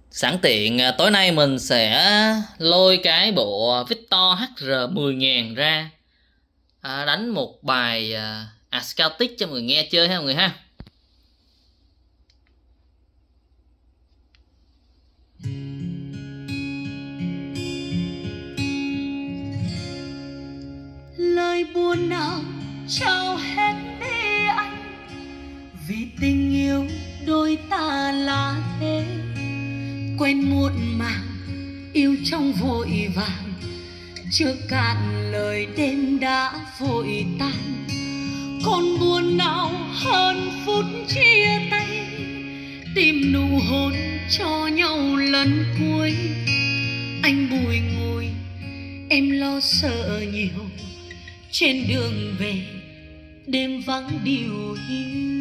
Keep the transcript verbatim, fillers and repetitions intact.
Sẵn tiện à, tối nay mình sẽ lôi cái bộ Victor hát rờ mười nghìn ra à, đánh một bài à, Acoustic cho mọi người nghe chơi ha mọi người ha. Lời buồn nào trao hết đi anh, vì tình yêu đôi ta là thế. Quen muộn màng yêu trong vội vàng, chưa cạn lời đêm đã vội tan. Còn buồn nào hơn phút chia tay, tìm nụ hôn cho nhau lần cuối. Anh bùi ngùi em lo sợ nhiều, trên đường về đêm vắng điều hiu.